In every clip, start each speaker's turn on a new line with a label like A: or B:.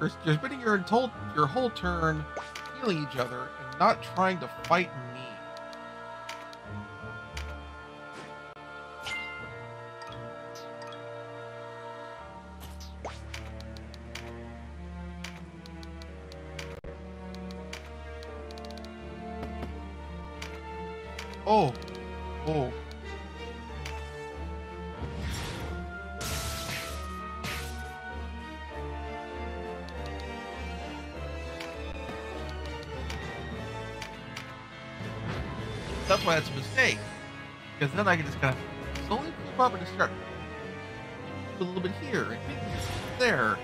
A: You're spending your whole turn healing each other and not trying to fight me. Oh. Oh. That's why that's a mistake. Because then I can just kind of slowly creep up and just start a little bit here and maybe there.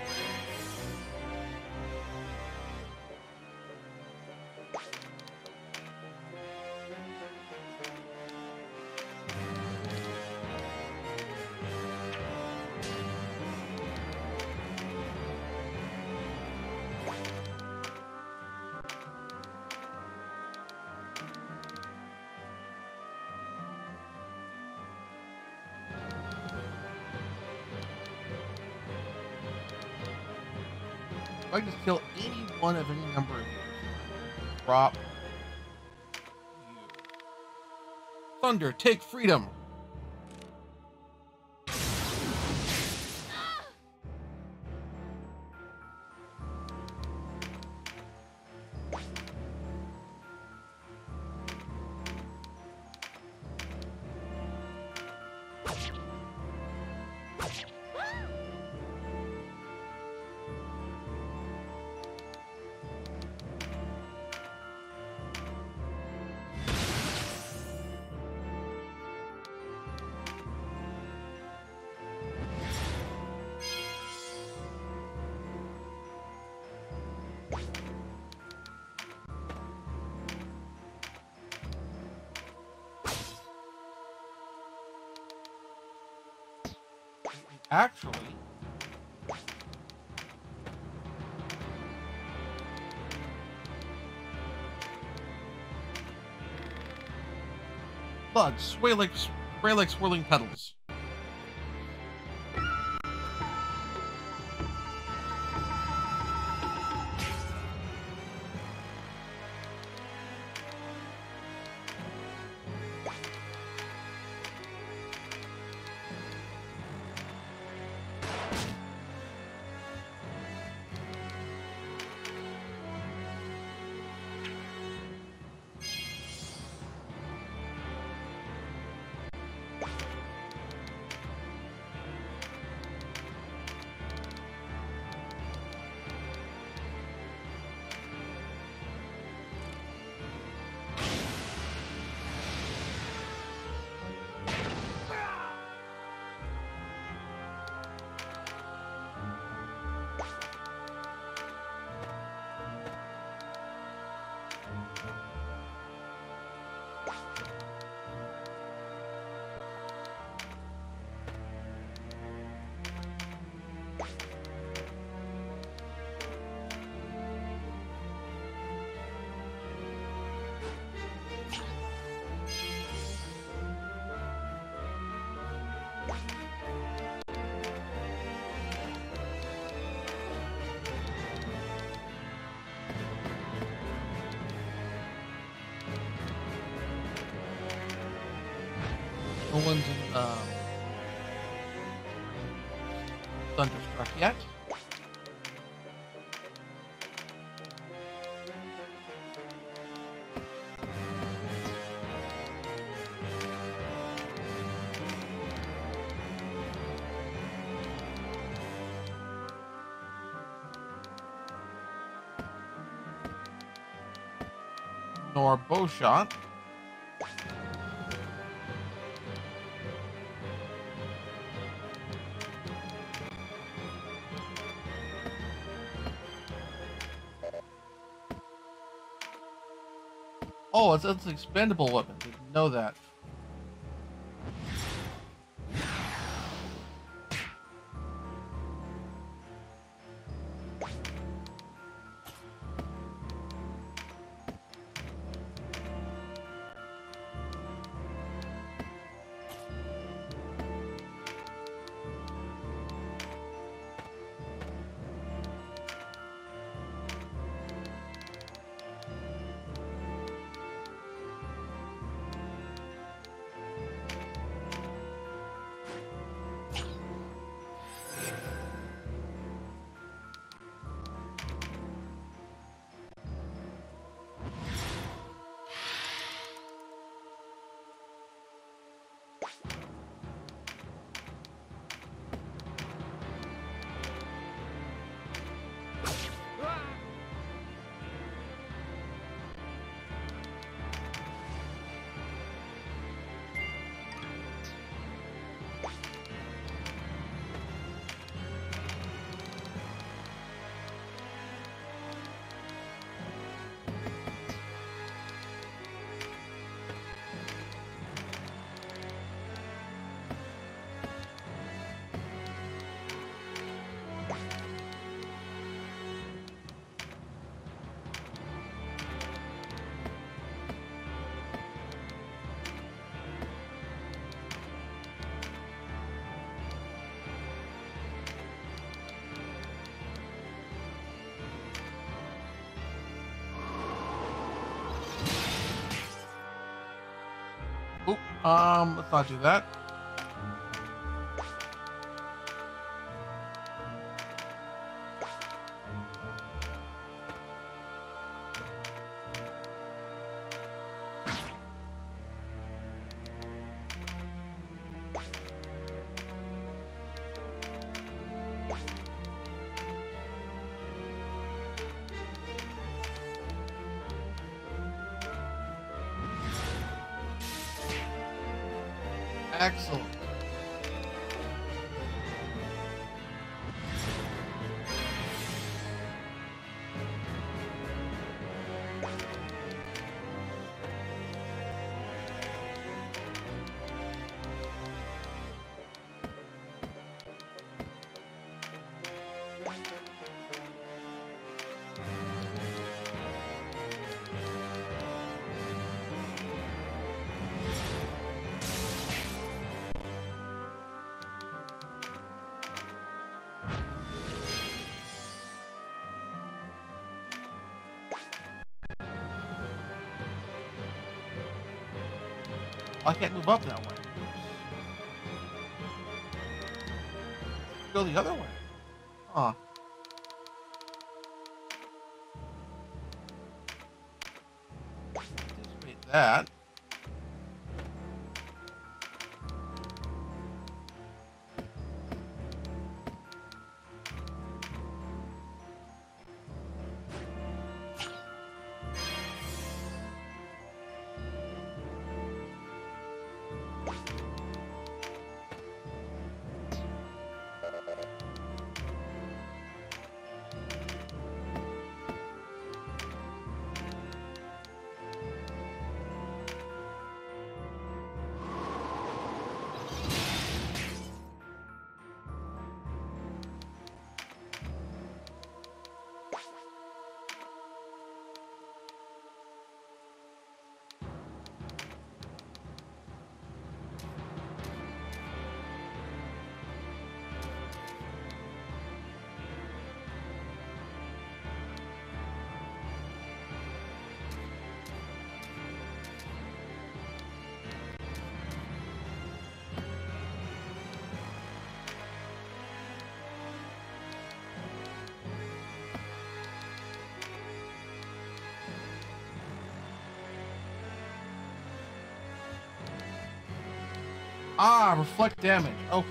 A: If I just kill any one of any number of you, drop you. Thunder, take freedom. Actually, bugs sway like swirling petals. No one's in Thunderstruck yet. Nor bow shot. Oh, it's an expendable weapon. Didn't know that. Let's not do that. Excellent. I can't move up that way. Go the other way. Huh. Anticipate that. Ah, reflect damage. Okay.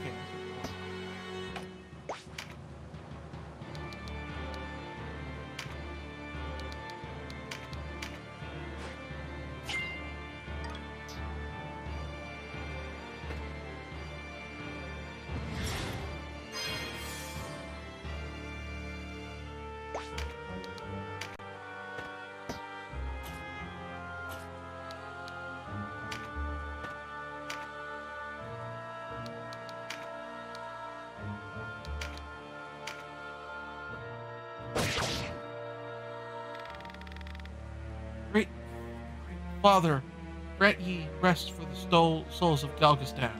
A: Great Father, grant ye rest for the souls of Galgastan.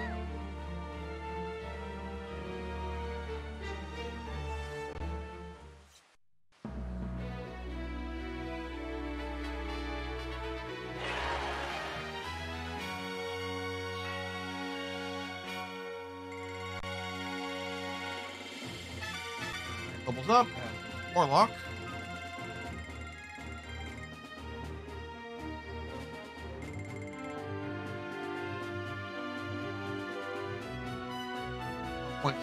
A: Doubles up, and Warlock. points.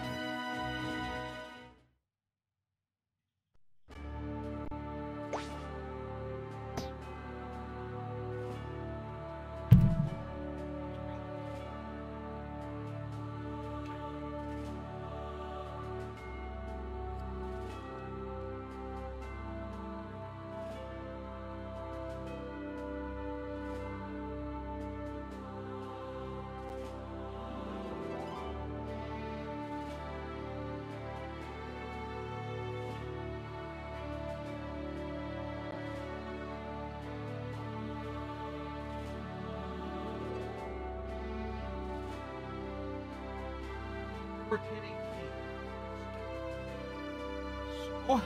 A: For 1018. So,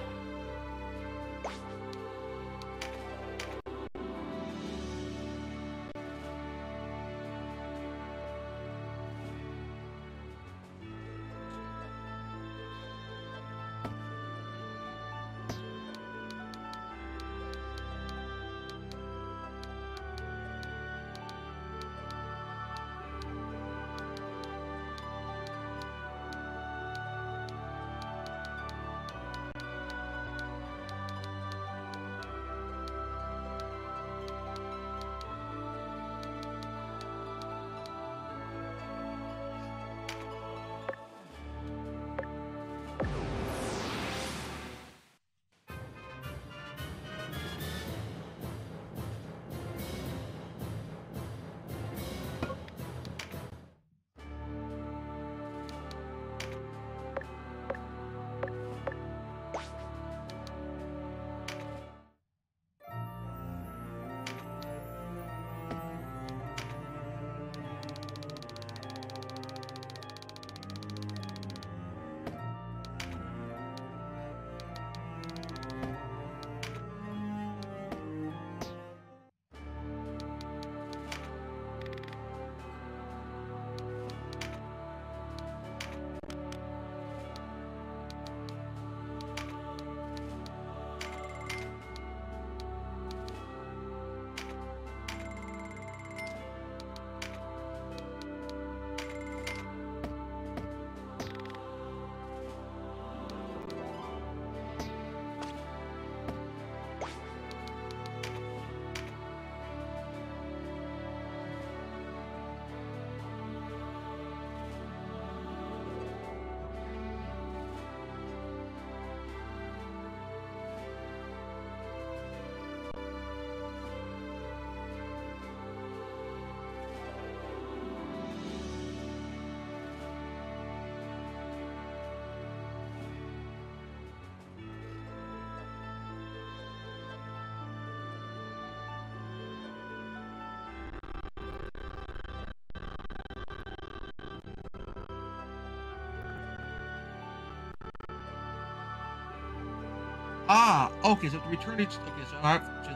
A: okay, so to return each, okay, so I have to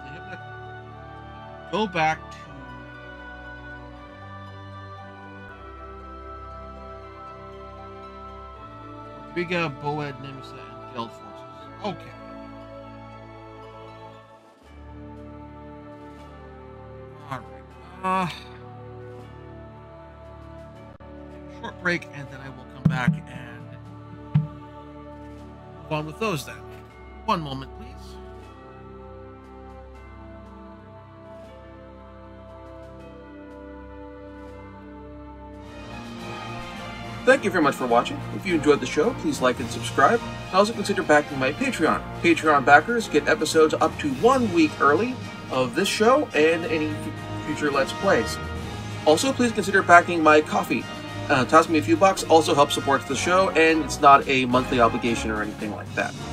A: go back to Riga, Boed, Nemesa, and Geld forces. Okay. Alright, short break, and then I will come back and move on with those then. One moment, please.
B: Thank you very much for watching. If you enjoyed the show, please like and subscribe. Also consider backing my Patreon. Patreon backers get episodes up to 1 week early of this show and any future Let's Plays. Also, please consider backing my Ko-fi. Toss me a few bucks, also helps support the show, and it's not a monthly obligation or anything like that.